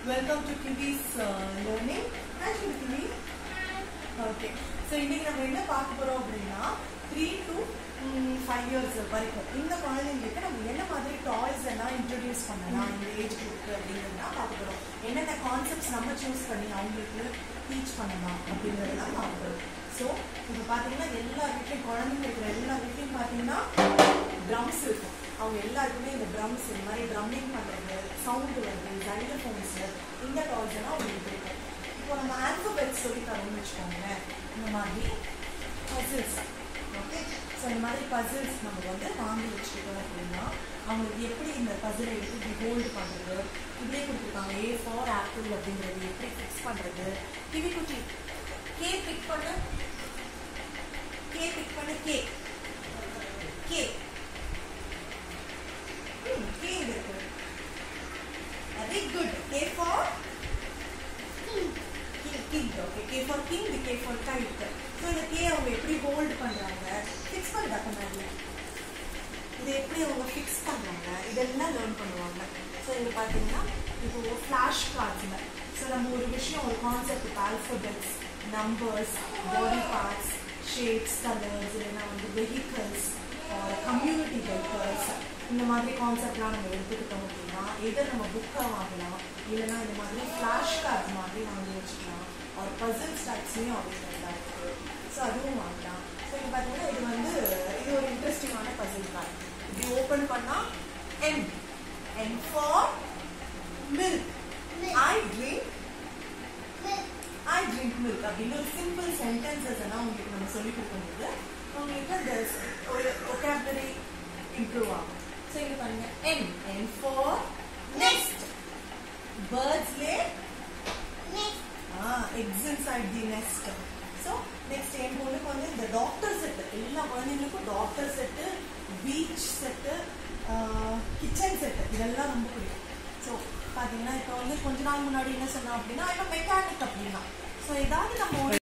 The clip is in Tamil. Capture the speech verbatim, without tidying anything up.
Welcome to Kiwi's uh, learning. Hi, Kiwi. Okay. So, இன்னைக்கு நம்ம என்ன பார்க்க போறோம் அப்படினா three to five years வரைக்கும் இந்த குழந்தைகளுக்கு நம்ம என்ன மாதிரி டாய்ஸ் எல்லாம் இன்ட்ரோ듀ce பண்ணலாம் இந்த ஏஜ் குரூப்க்கு அப்படிங்கறத பார்க்க போறோம். என்னென்ன கான்செப்ட்ஸ் நம்ம சூஸ் பண்ணி அவங்களுக்கு டீச் பண்ணலாம் அப்படிங்கறத பார்க்க போறோம். சோ, இப்போ பாத்தீங்கன்னா எல்லா வீட்லயும் குழந்தைங்க இருக்கிற எல்லா வீட்லயும் பாத்தீங்கன்னா ட்ரம்ஸ் இருக்கும். அவங்க எல்லாருக்குமே இந்த ட்ரம்ஸ் இந்த மாதிரி ட்ரம்மிங் பண்றது, சவுண்ட் வருது, ஜைலோஃபோன்ஸ் இந்த டாய்ஸ் எல்லாம் அவங்களுக்கு இருக்கும். இப்போ நம்ம ஆல்பபெட்ஸ் சொல்லி தரோம்னு வச்சுக்கோங்களேன். இந்த மாதிரி பசில்ஸ், ஓகே. ஸோ இந்த மாதிரி பசில்ஸ் நம்ம வந்து வாங்கி வச்சுக்கிட்டோம் அப்படின்னா அவங்களுக்கு எப்படி இந்த பசிலை எப்படி ஹோல்டு பண்ணுறது, இப்படியே கொடுத்துருக்காங்க. ஏ ஃபார் ஆப்பிள் அப்படிங்கிறது எப்படி ஃபிக்ஸ் பண்ணுறது. கிவி குட்டி கே பிக் பண்ணு, கே பிக் பண்ணு, கே கே கே இருக்கு. Very good. K for king, okay. K for king, K for kite. So இந்த K அவங்க எப்படி ஹோல்ட் பண்றாங்க, ஃபிக்ஸ் பண்றத பண்ணாங்க. இது எப்படி அவங்க ஃபிக்ஸ் பண்றாங்க இதெல்லாம் லேர்ன் பண்ணுவாங்க. சோ இங்க பாத்தீங்கன்னா இப்போ ஃபிளாஷ் கார்ட்ஸ்ல சோ நம்ம ஒரு விஷயம் ஒரு concept alphabets, numbers, body parts, shapes, colours, இல்லைன்னா வந்து வெஹிக்கல்ஸ், கம்யூனிட்டி வெஹிக்கல்ஸ் இந்த மாதிரி கான்செப்ட்லாம் நம்ம எடுத்துக்கிட்டோம் அப்படின்னா எதை நம்ம புக்கை வாங்கலாம், இல்லைன்னா இந்த மாதிரி ஃபிளாஷ் கார்ட்ஸ் மாதிரி வாங்கி வச்சுக்கலாம். ஒரு பசில் ஸ்டாக்ஸ்லையும் அவைலபிளாக இருக்குது. ஸோ அதுவும் வாங்கலாம். ஸோ இப்போ பார்த்தீங்கன்னா இது வந்து இது ஒரு இன்ட்ரெஸ்டிங்கான பசில் கார்டு. இப்படி ஓப்பன் பண்ணால் M M for milk, I drink I drink milk அப்படின்னு ஒரு சிம்பிள் சென்டென்சஸ் எல்லாம் உங்களுக்கு நம்ம சொல்லிக் கொடுக்கும்போது உங்களுக்கு அந்த ஒரு ஒகாபுலரி இம்ப்ரூவ் ஆகும். ஸோ இங்கே பாருங்க M M for nest, birds lay nest, ah eggs inside the nest. So next என் பொண்ணுக்கு வந்து இந்த டாக்டர் செட், எல்லா குழந்தைங்களுக்கும் doctor set, beach set, kitchen set இதெல்லாம் ரொம்ப பிடிக்கும். ஸோ பார்த்தீங்கன்னா இப்போ வந்து கொஞ்ச நாள் முன்னாடி என்ன சொன்னோம் அப்படின்னா இப்போ மெக்கானிக் அப்படின்னா ஸோ ஏதாவது நம்ம